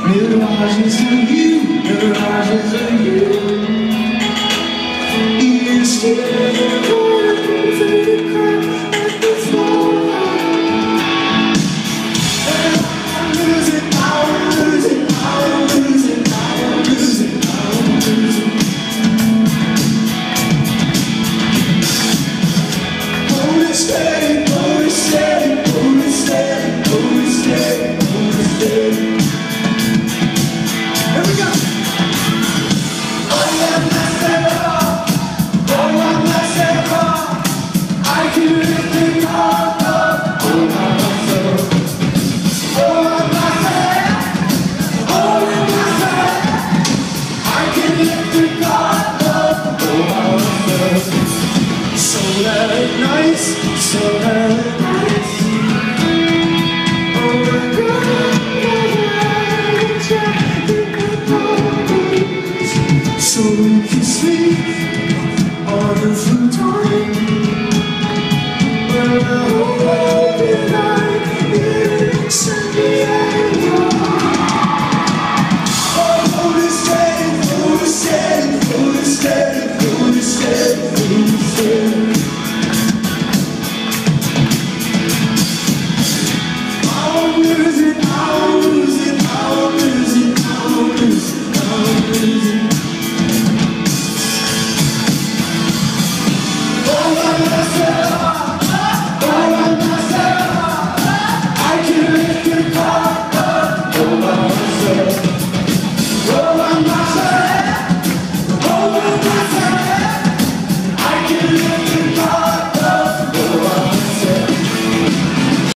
Mirages of you, mirages of you. Instead falling through the cracks at the floor. And I'm losing, I'm losing, I'm losing, I'm losing, I'm losing. Hold it steady, hold it steady, hold it steady, hold it steady, hold it steady. Here we go. Oh, I'm not set up. Oh, I'm not set up. I can lift the God up. Oh, I'm not set up. Oh, I'm not set up. Oh, I'm not set up. I can lift the God up. Oh, I'm not set up. So very nice, so very nice. Oh my God, so you can sleep.